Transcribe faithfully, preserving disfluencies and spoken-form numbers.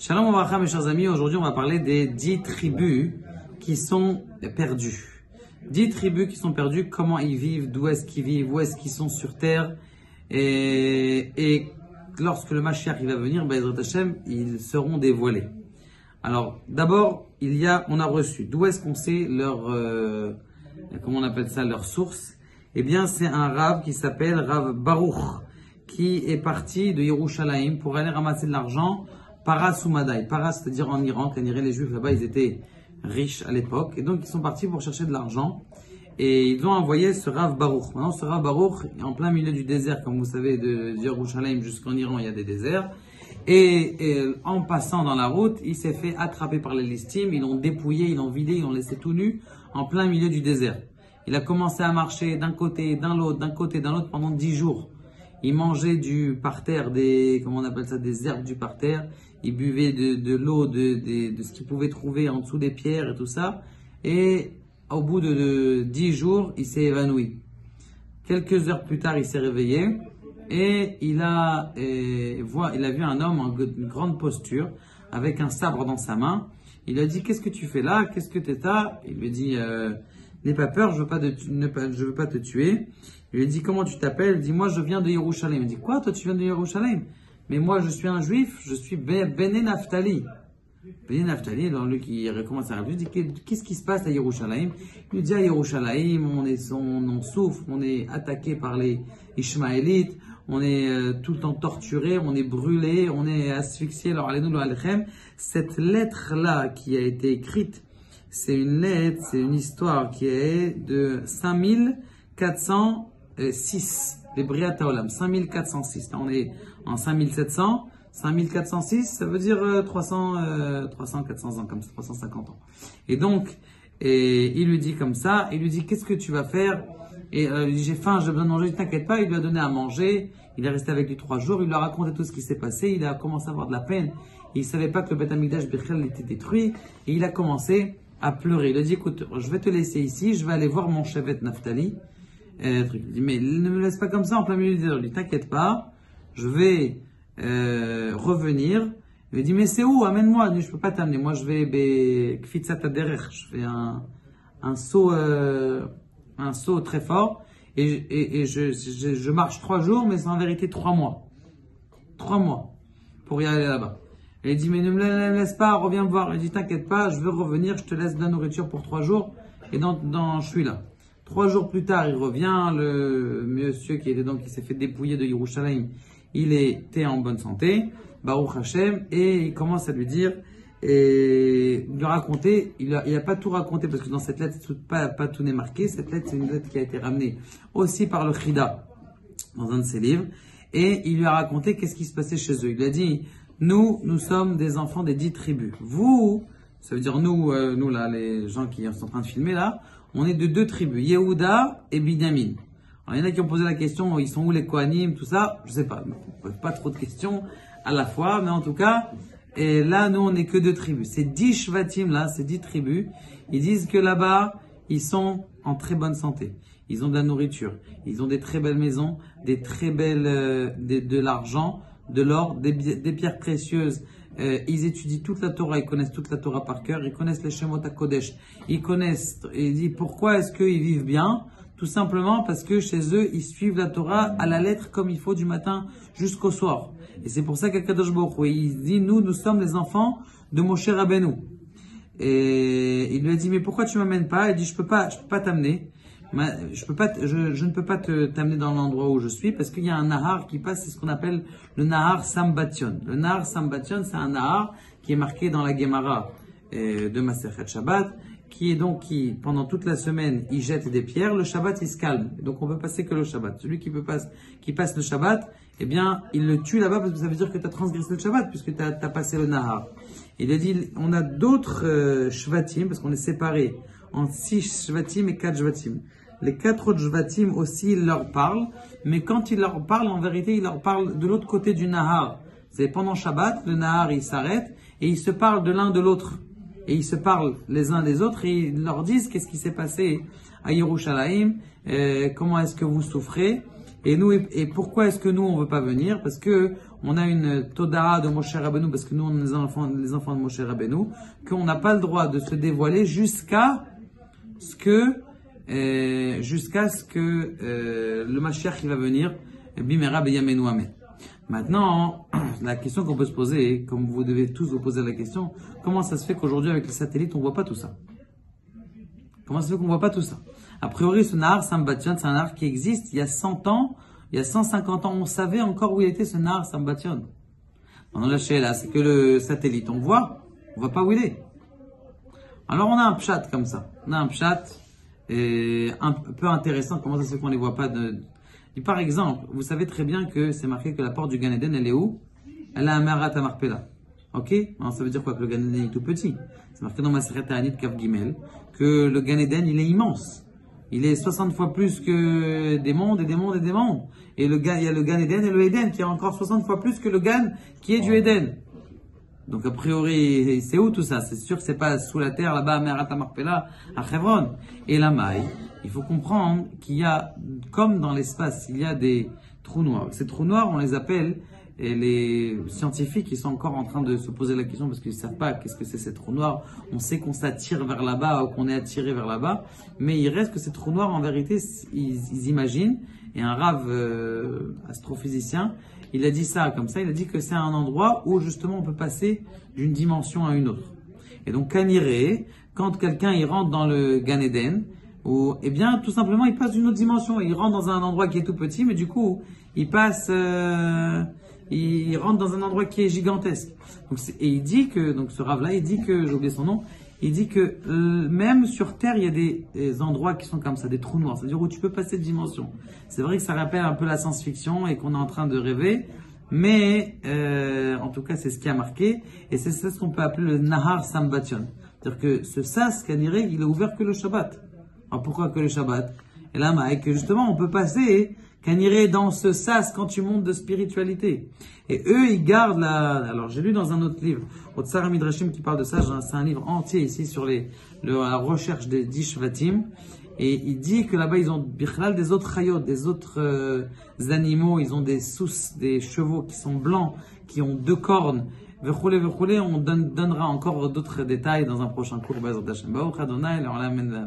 Shalom Ouvracha, mes chers amis. Aujourd'hui, on va parler des dix tribus qui sont perdues. Dix tribus qui sont perdues, comment ils vivent, d'où est-ce qu'ils vivent, où est-ce qu'ils sont sur terre. Et, et lorsque le Mashiach il va venir, Be'ezrat Hashem, ils seront dévoilés. Alors, d'abord, il y a, on a reçu. D'où est-ce qu'on sait leur, euh, comment on appelle ça, leur source? Eh bien, c'est un Rav qui s'appelle Rav Baruch, qui est parti de Yerushalayim pour aller ramasser de l'argent Para Soumadai. Para, c'est-à-dire en Iran, qu'en Iran, les Juifs là-bas, ils étaient riches à l'époque. Et donc, ils sont partis pour chercher de l'argent. Et ils ont envoyé ce Rav Baruch. Maintenant, ce Rav Baruch est en plein milieu du désert. Comme vous savez, de Yerushalayim jusqu'en Iran, il y a des déserts. Et, et en passant dans la route, il s'est fait attraper par les listim. Ils l'ont dépouillé, ils l'ont vidé, ils l'ont laissé tout nu en plein milieu du désert. Il a commencé à marcher d'un côté, d'un l'autre, d'un côté, d'un l'autre pendant dix jours. Il mangeait du parterre, des, comment on appelle ça, des herbes du parterre. Il buvait de, de l'eau, de, de, de ce qu'il pouvait trouver en dessous des pierres et tout ça. Et au bout de, de dix jours, il s'est évanoui. Quelques heures plus tard, il s'est réveillé et il a, et, voit, il a vu un homme en une grande posture avec un sabre dans sa main. Il a dit, qu'est-ce que tu fais là? Qu'est-ce que tu es là? Il lui a dit, euh, n'aie pas peur, je veux pas, de, ne pas, je veux pas te tuer. Il lui a dit, comment tu t'appelles? Il dit, moi, je viens de Yerushalayim. Il dit, quoi, toi, tu viens de Yerushalayim? Mais moi, je suis un juif, je suis Bene Naphtali. Bene Naphtali, alors lui qui commence à réfléchir, il dit, qu'est-ce qui se passe à Yerushalayim? Il lui dit, à Yerushalayim, on, est, on, on souffre, on est attaqué par les Ishmaélites, on est euh, tout le temps torturé, on est brûlé, on est asphyxié. Alors, allez-nous alechem. Cette lettre-là qui a été écrite, c'est une lettre, c'est une histoire qui est de cinq mille quatre cent six. Les Briat Haolam, cinq mille quatre cent six. Là, on est en cinq mille sept cents. cinq mille quatre cent six, ça veut dire euh, trois cents, euh, trois cents, quatre cents ans, comme ça, trois cent cinquante ans. Et donc, et il lui dit comme ça, il lui dit, qu'est-ce que tu vas faire? Et euh, il dit, j'ai faim, j'ai besoin de manger, il dit, t'inquiète pas, il lui a donné à manger, il est resté avec lui trois jours, il lui a raconté tout ce qui s'est passé, il a commencé à avoir de la peine, il savait pas que le Beth Amikdash Birchel était détruit, et il a commencé à pleurer. Il a dit, écoute, je vais te laisser ici, je vais aller voir mon Shevet Naphtali. Euh, il dit, mais ne me laisse pas comme ça en plein milieu du désert. Il dit, t'inquiète pas, je vais euh, revenir. Il lui dit, mais c'est où? Amène-moi. Il dit, je peux pas t'amener. Moi, je vais kfitsat derech. Je fais un, un saut, euh, un saut très fort. Et, et, et je, je, je marche trois jours, mais c'est en vérité trois mois. Trois mois pour y aller là-bas. Et il dit, mais ne me laisse pas, reviens me voir. Il dit, t'inquiète pas, je veux revenir, je te laisse de la nourriture pour trois jours. Et dans, dans, je suis là. Trois jours plus tard, il revient, le monsieur qui était donc, qui s'est fait dépouiller de Yerushalayim, il était en bonne santé, Baruch Hashem, et il commence à lui dire, et lui raconter, il a, il a pas tout raconté, parce que dans cette lettre, tout, pas, pas tout n'est marqué. Cette lettre, c'est une lettre qui a été ramenée aussi par le Chida, dans un de ses livres, et il lui a raconté qu'est-ce qui se passait chez eux. Il lui a dit, nous, nous sommes des enfants des dix tribus. Vous, ça veut dire nous, euh, nous là, les gens qui sont en train de filmer là, on est de deux tribus, Yehuda et Binyamin. Alors, il y en a qui ont posé la question, ils sont où les Kohanim, tout ça? Je sais pas, pas trop de questions à la fois, mais en tout cas, et là, nous, on n'est que deux tribus. Ces dix shvatim là, ces dix tribus, ils disent que là-bas, ils sont en très bonne santé. Ils ont de la nourriture, ils ont des très belles maisons, des très belles, euh, de, de l'argent, de l'or, des, des pierres précieuses. Euh, ils étudient toute la Torah, ils connaissent toute la Torah par cœur, ils connaissent les Shemot HaKodesh, ils connaissent, et ils disent pourquoi est-ce qu'ils vivent bien? Tout simplement parce que chez eux, ils suivent la Torah à la lettre comme il faut du matin jusqu'au soir. Et c'est pour ça qu'Akadosh Baruch Hu, il dit, nous, nous sommes les enfants de Moshe Rabbeinu. Et il lui a dit, mais pourquoi tu m'amènes pas? Il dit, je peux pas, je peux pas t'amener. Je, peux pas, je, je ne peux pas te, t'amener dans l'endroit où je suis parce qu'il y a un nahar qui passe, c'est ce qu'on appelle le nahar Sambation. Le nahar Sambation, c'est un nahar qui est marqué dans la Gemara euh, de Masechet Shabbat, qui est donc qui, pendant toute la semaine, il jette des pierres. Le Shabbat, il se calme. Donc on peut passer que le Shabbat. Celui qui peut pas, qui passe le Shabbat, eh bien, il le tue là-bas parce que ça veut dire que tu as transgressé le Shabbat puisque tu as passé le nahar. Il a dit, on a d'autres euh, shvatim parce qu'on est séparés en six shvatim et quatre shvatim. Les quatre autres shvatim aussi, ils leur parlent, mais quand ils leur parlent, en vérité, ils leur parlent de l'autre côté du nahar. C'est pendant Shabbat, le nahar, il s'arrête et ils se parlent de l'un de l'autre. Et ils se parlent les uns des autres et ils leur disent qu'est-ce qui s'est passé à Yerushalayim, euh, comment est-ce que vous souffrez. Et nous, et pourquoi est-ce que nous, on veut pas venir? Parce que on a une Toda'a de Moshe Rabbeinu, parce que nous, on est les enfants, les enfants de Moshe Rabbeinu, qu'on n'a pas le droit de se dévoiler jusqu'à ce que, euh, jusqu'à ce que euh, le Mashiach, il va venir, Bimera Beyamenu Amen. Maintenant, la question qu'on peut se poser, comme vous devez tous vous poser la question, comment ça se fait qu'aujourd'hui, avec les satellites, on voit pas tout ça? Comment ça se fait qu'on voit pas tout ça? A priori, ce Nahar Sambatyon, c'est un Nahar qui existe il y a cent ans, il y a cent cinquante ans, on savait encore où il était ce Nahar Sambatyon. On l'a lâché là, c'est que le satellite, on voit, on voit pas où il est. Alors on a un pshat comme ça, on a un pshat et un peu intéressant, comment ça se fait qu'on les voit pas de... Et par exemple, vous savez très bien que c'est marqué que la porte du Gan Eden, elle est où? Elle a un Marat à Marpella. Ok? Alors ça veut dire quoi? Que le Gan Eden est tout petit. C'est marqué dans Maseret Ta'anit Kaf Gimel que le Gan Eden, il est immense. Il est soixante fois plus que des mondes et des mondes et des mondes. Et le Gan, il y a le Gan Eden et le Eden qui est encore soixante fois plus que le Gan qui est du Eden. Donc a priori, c'est où tout ça? C'est sûr que c'est pas sous la terre, là-bas, à Merat Marpella, à Hebron. Et la maille, il faut comprendre qu'il y a, comme dans l'espace, il y a des trous noirs. Ces trous noirs, on les appelle, et les scientifiques, ils sont encore en train de se poser la question parce qu'ils ne savent pas qu'est-ce que c'est ces trous noirs. On sait qu'on s'attire vers là-bas ou qu'on est attiré vers là-bas, mais il reste que ces trous noirs, en vérité, ils, ils imaginent, et un rave euh, astrophysicien, il a dit ça comme ça, il a dit que c'est un endroit où justement on peut passer d'une dimension à une autre. Et donc, Kaniré, quand quelqu'un il rentre dans le Gan Eden, ou, eh bien, tout simplement, il passe d'une autre dimension. Il rentre dans un endroit qui est tout petit, mais du coup, il passe, euh, il rentre dans un endroit qui est gigantesque. Donc, c'est, et il dit que, donc ce rave-là, il dit que, j'ai oublié son nom, il dit que euh, même sur Terre, il y a des, des endroits qui sont comme ça, des trous noirs, c'est-à-dire où tu peux passer de dimension. C'est vrai que ça rappelle un peu la science-fiction et qu'on est en train de rêver, mais euh, en tout cas, c'est ce qui a marqué, et c'est ce qu'on peut appeler le Nahar Sambatyon. C'est-à-dire que ce sas, Kaniré, il est ouvert que le Shabbat. Alors pourquoi que le Shabbat? Et là, et que justement, on peut passer, Kaniré, dans ce sas quand tu montes de spiritualité. Et eux, ils gardent la... Alors, j'ai lu dans un autre livre, au Tsar Midrashim qui parle de ça, c'est un livre entier ici sur les, le, la recherche des dix Shvatim. Et il dit que là-bas, ils ont des autres chayot, des autres euh, animaux, ils ont des sous, des chevaux qui sont blancs, qui ont deux cornes. Vechule, vechule, on donne, donnera encore d'autres détails dans un prochain cours.